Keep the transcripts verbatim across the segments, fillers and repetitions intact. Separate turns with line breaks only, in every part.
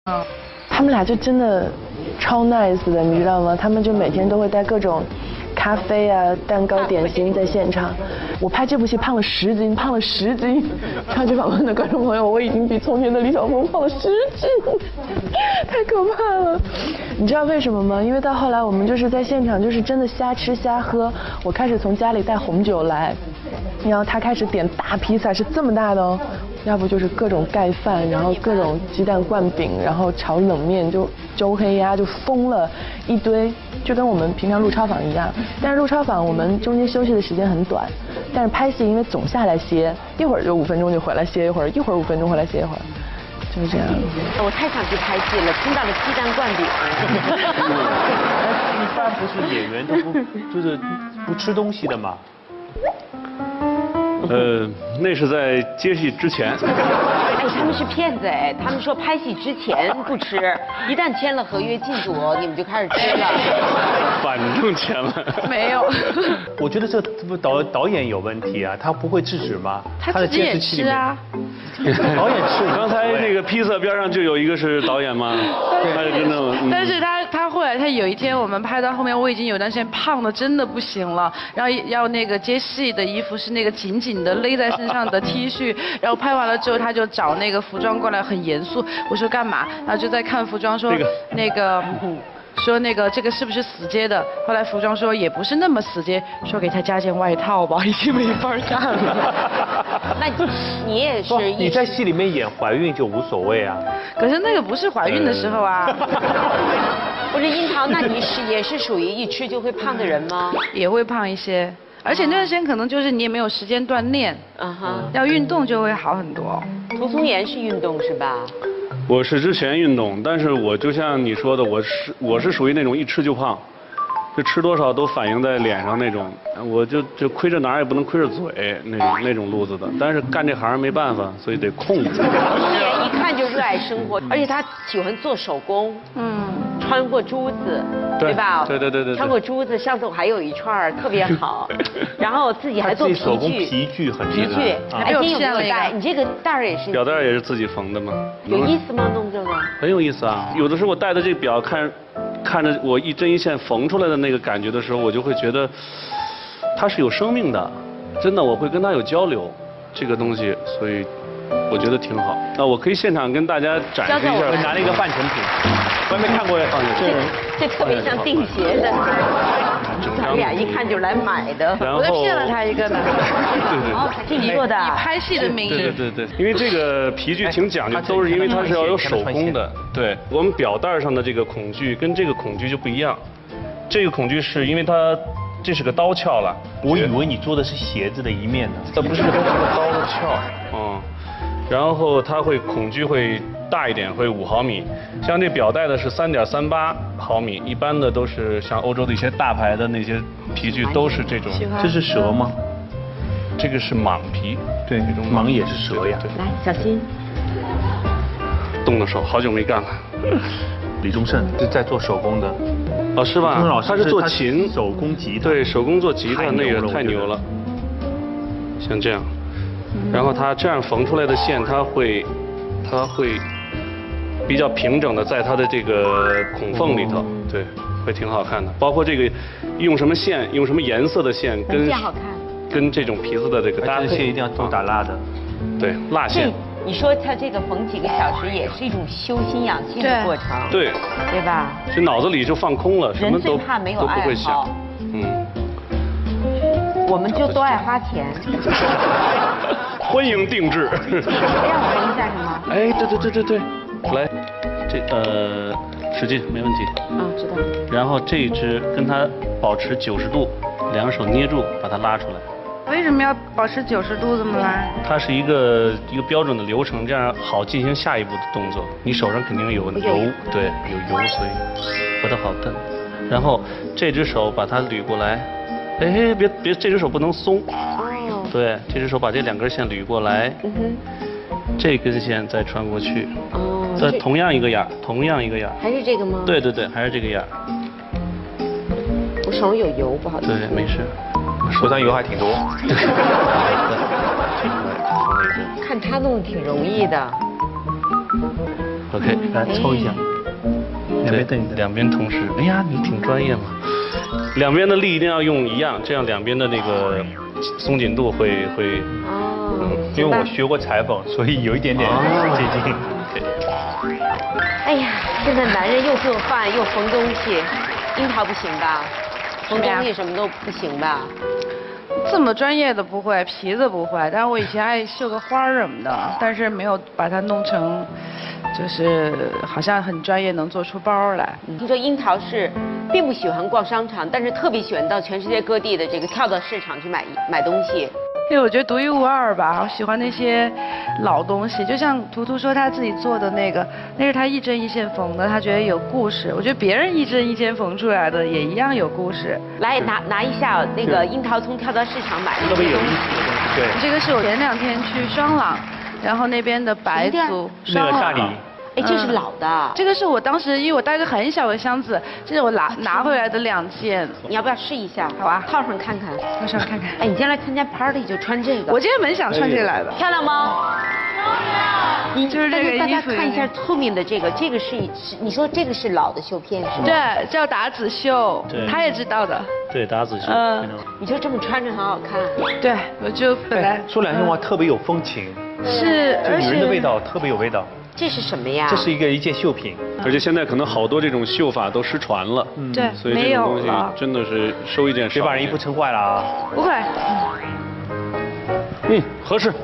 嗯，他们俩就真的超 nice 的，你知道吗？他们就每天都会带各种咖啡啊、蛋糕、点心在现场。我拍这部戏胖了十斤，胖了十斤。超级访问的观众朋友，我已经比从前的李晓峰胖了十斤，太可怕了。你知道为什么吗？因为到后来我们就是在现场，就是真的瞎吃瞎喝。我开始从家里带红酒来，然后他开始点大披萨，是这么大的哦。要不就是各种盖饭，然后各种鸡蛋灌饼，然后炒冷面，就周黑鸭就疯了一堆，就跟我们平常录超访一样。但是录超访我们中间休息的时间很短，但是拍戏因为总下来歇，一会儿就五分钟就回来歇一会儿，一会儿五分钟回来歇一会儿，就是这样。
我太想去拍戏了，听到了鸡蛋灌饼。
一般不是演员都不就是不吃东西的嘛？
呃，那是在接戏之前。
哎，他们是骗子哎！他们说拍戏之前不吃，一旦签了合约进组，你们就开始吃了。
反正签了。
没有。
我觉得这不导导演有问题啊，他不会制止吗？
他自己也吃啊。
导演吃。
刚才那个披萨边上就有一个是导演吗？他真的。嗯、
但是他他后来他有一天我们拍到后面，我已经有段时间胖的真的不行了，然后要那个接戏的衣服是那个紧紧的勒在身上的 T 恤，然后拍完了之后他就找那个服装过来很严肃，我说干嘛？然后就在看服装说、这个、那个。嗯说那个这个是不是死接的？后来服装说也不是那么死接，说给他加件外套吧，已经没法干了。
那你也是？
你在戏里面演怀孕就无所谓啊。
可是那个不是怀孕的时候啊。
不是樱桃，那你是也是属于一吃就会胖的人吗？
也会胖一些，而且那段时间可能就是你也没有时间锻炼，嗯哼，要运动就会好很多。
涂松岩是运动是吧？
我是之前运动，但是我就像你说的，我是我是属于那种一吃就胖，就吃多少都反映在脸上那种，我就就亏着哪儿也不能亏着嘴那种那种路子的。但是干这行没办法，所以得控制。
一看就热爱生活，而且他喜欢做手工，嗯，穿过珠子，对吧？
对对对对。
穿过珠子，上次我还有一串特别好，然后自己还做皮具。
手工皮具很
皮具，哎，今天有没有带？你这个带儿也是？
表带也是自己缝的吗？
有意思吗？弄这个？
很有意思啊！有的时候我戴的这表看。看着我一针一线缝出来的那个感觉的时候，我就会觉得它是有生命的，真的，我会跟它有交流，这个东西，所以我觉得挺好。那我可以现场跟大家展示一下，
我拿了一个半成品，我还没看过呀。
这这特别像订鞋的，咱俩一看就来买的。
我再骗了他一个呢。
对对。
哦，是你做的。
以拍戏的名义。
对对对对，因为这个皮具挺讲究，都是因为它是要有手工的。对，我们表带上的这个孔具跟这个孔具就不一样，这个孔具是因为它这是个刀鞘了。
我以为你做的是鞋子的一面呢。
它不是，它是个刀鞘。嗯。然后它会孔具会大一点，会五毫米，像这表带的是三点三八毫米，一般的都是像欧洲的一些大牌的那些皮具都是这种。
这是蛇吗？
这个是蟒皮，
对，蟒也是蛇呀。
来，小心。
冻的手，好久没干了。
李宗盛是在做手工的。
哦，是吧？他是做琴，
手工吉他。
对，手工做吉他那个太牛了。像这样。然后它这样缝出来的线，它会，它会比较平整的在它的这个孔缝里头，对，会挺好看的。包括这个用什么线，用什么颜色的线，跟跟这种皮子的这个搭配，
线一定要都打蜡的，
对，蜡线。
你说它这个缝几个小时也是一种修心养性的过程，
对，
对吧？
这脑子里就放空了，什么都都不会想，嗯。
我们就都爱花钱。
欢迎定制。
让我闻一下什么？
哎，对对对对对，来，这呃，使劲，没问题。
啊，知道。
然后这一只跟它保持九十度，两手捏住，把它拉出来。
为什么要保持九十度这么拉？
它是一个一个标准的流程，这样好进行下一步的动作。你手上肯定有油，对，有油，所以和它好蹬。然后这只手把它捋过来。哎，别别，这只手不能松。哦。对，这只手把这两根线捋过来。嗯哼。这根线再穿过去。哦。再同样一个眼，同样一个眼。
还是这个吗？
对对对，还是这个眼。
我手上有油，不好意思。
对，没事。
手上油还挺多。
看他弄得挺容易的。
OK，
来抽一下，两边瞪一瞪，
两边同时。哎呀，你挺专业嘛。两边的力一定要用一样，这样两边的那个松紧度会会。
哦。
嗯，因为我学过裁缝，所以有一点点接近。
哎呀，现在男人又做饭又缝东西，樱桃不行吧？缝东西什么都不行吧？
这么专业的不会，皮子不会，但是我以前爱绣个花儿什么的，但是没有把它弄成，就是好像很专业，能做出包来。
听说樱桃是并不喜欢逛商场，但是特别喜欢到全世界各地的这个跳蚤市场去买买东西。
因为我觉得独一无二吧，我喜欢那些老东西，就像图图说他自己做的那个，那是他一针一线缝的，他觉得有故事。我觉得别人一针一线缝出来的也一样有故事。
来拿拿一下那个樱桃从跳蚤市场买的
特别有意思的东西，对。
这个是我前两天去双廊，然后那边的白族
那个大理。
哎，这是老的、嗯。
这个是我当时，因为我带个很小的箱子，这是我拿拿回来的两件。
你要不要试一下？
好啊，
套上看看，
套上看看。
哎，你今天来参加 party 就穿这个。
我今天蛮想穿这个来的。
漂亮吗？你
就是这个衣服。
大家看一下后面的这个，这个是是你说这个是老的绣片是吗？
对，叫打子绣，
对，
他也知道的。
对，打子绣。
嗯，
你就这么穿着很好看。
对，我就本来
说两句话特别有风情。
是，
就女人的味道特别有味道。
这是什么呀？
这是一个一件绣品，
而且现在可能好多这种绣法都失传了，
嗯，对，
所以这种东西真的是收一件少。
别把人衣服撑坏了啊！
不会。
嗯，合适。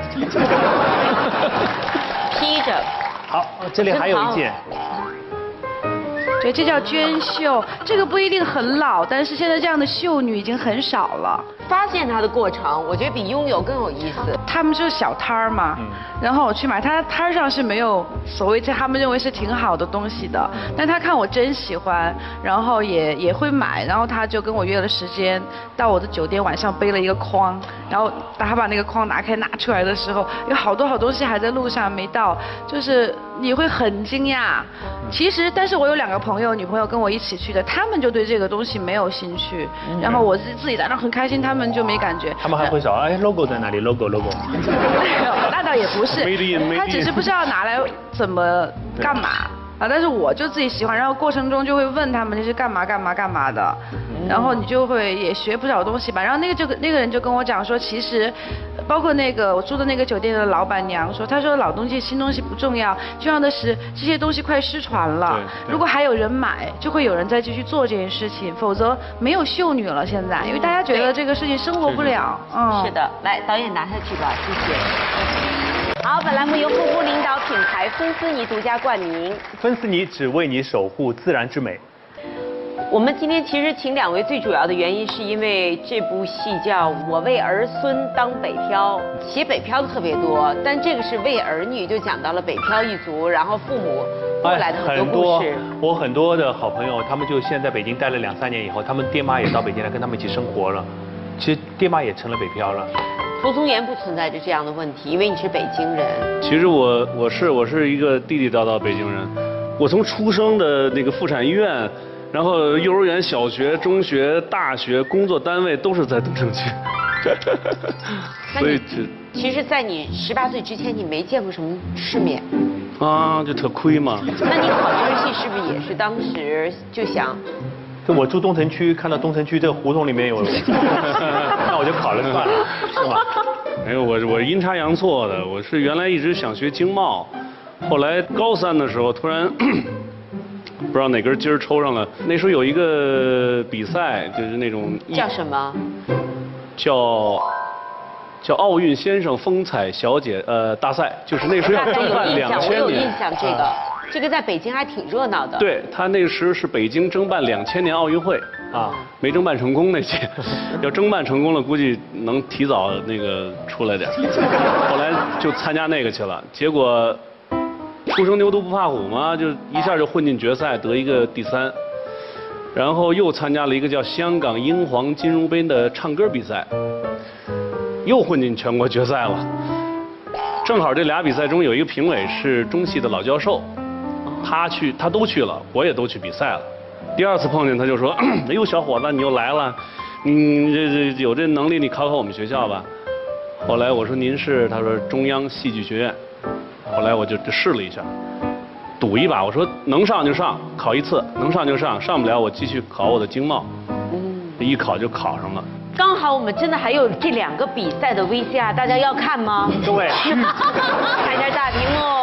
披着。
好，这里还有一件。
对，这叫娟绣，这个不一定很老，但是现在这样的绣女已经很少了。
发现它的过程，我觉得比拥有更有意思。
他们就是小摊儿嘛，嗯、然后我去买，他摊上是没有所谓他们认为是挺好的东西的，但他看我真喜欢，然后也也会买，然后他就跟我约了时间，到我的酒店晚上背了一个筐，然后他把那个筐拿开拿出来的时候，有好多好东西还在路上没到，就是你会很惊讶。其实，但是我有两个朋友，女朋友跟我一起去的，他们就对这个东西没有兴趣，嗯、然后我自自己在那很开心，他们就没感觉。
他们还会找哎 logo 在哪里 logo logo。
那倒也不是，他只是不知道拿来怎么干嘛啊。但是我就自己喜欢，然后过程中就会问他们这是干嘛干嘛干嘛的，然后你就会也学不少东西吧。然后那个就那个人就跟我讲说，其实包括那个我住的那个酒店的老板娘说，她说老东西新东西不重要，重要的是这些东西快失传了，如果还有人买，就会有人再继续做这件事情，否则没有秀女了现在，因为大家觉得这个事情生活不了。
嗯，是的，来导演拿下去吧，谢谢。好，本栏目由护肤领导品牌芬丝妮独家冠名。
芬丝妮只为你守护自然之美。
我们今天其实请两位，最主要的原因是因为这部戏叫《我为儿孙当北漂》，写北漂的特别多，但这个是为儿女，就讲到了北漂一族，然后父母过来的很多故事。
很多，我很多的好朋友，他们就现在北京待了两三年以后，他们爹妈也到北京来跟他们一起生活了，其实爹妈也成了北漂了。
涂宗元不存在着这样的问题，因为你是北京人。
其实我我是我是一个地地道道北京人，我从出生的那个妇产医院，然后幼儿园、小学、中学、大学、工作单位都是在东城区。所以
这其实，在你十八岁之前，你没见过什么世面。
啊，就特亏嘛。
那你考这个戏是不是也是当时就想？
就我住东城区，看到东城区这个胡同里面有，那我就考了算了，是吧？
没有，我我阴差阳错的，我是原来一直想学经贸，后来高三的时候突然不知道哪根筋儿抽上了，那时候有一个比赛，就是那种
叫什么？
叫叫奥运先生风采小姐呃大赛，就是那时候要争办两千年。
我有印象这个。这个在北京还挺热闹的。
对，他那时是北京争办两千年奥运会啊，没争办成功那届，要争办成功了，估计能提早那个出来点。后来就参加那个去了，结果初生牛犊不怕虎嘛，就一下就混进决赛，得一个第三。然后又参加了一个叫香港英皇金融杯的唱歌比赛，又混进全国决赛了。正好这俩比赛中有一个评委是中戏的老教授。他去，他都去了，我也都去比赛了。第二次碰见他就说：“哎呦，小伙子，你又来了，你这这有这能力，你考考我们学校吧。”后来我说：“您是？”他说：“中央戏剧学院。”后来我就试了一下， 赌一把，我说能上就上，考一次，能上就上，上不了我继续考我的经贸。嗯，一考就考上了。
刚好我们真的还有这两个比赛的 V C R， 大家要看吗？
各位，
看一下大屏幕。